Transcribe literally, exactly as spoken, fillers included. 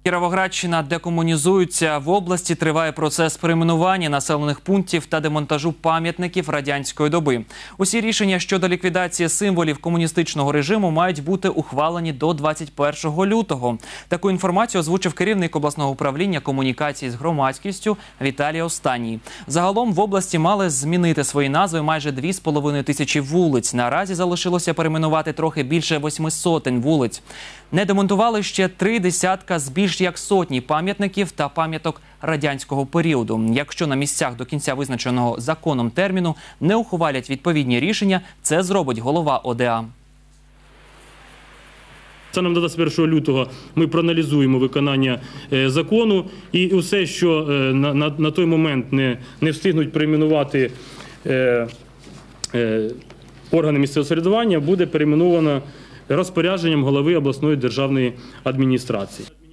Кіровоградщина декомунізується. В області триває процес перейменування населених пунктів та демонтажу пам'ятників радянської доби. Усі рішення щодо ліквідації символів комуністичного режиму мають бути ухвалені до двадцять першого лютого. Таку інформацію озвучив керівник обласного управління комунікації з громадськістю Віталій Останній. Загалом в області мали змінити свої назви майже дві з половиною тисячі вулиць. Наразі залишилося перейменувати трохи більше восьми сотень вулиць. Не демонтували ще три десятка з більш як сотні пам'ятників та пам'яток радянського періоду. Якщо на місцях до кінця визначеного законом терміну не ухвалять відповідні рішення, це зробить голова О Де А. Це нам до двадцять першого лютого ми проаналізуємо виконання закону, і усе, що на, на, на той момент не, не встигнуть перейменувати е, е, органи місцевого самоврядування, буде перейменовано розпорядженням голови обласної державної адміністрації.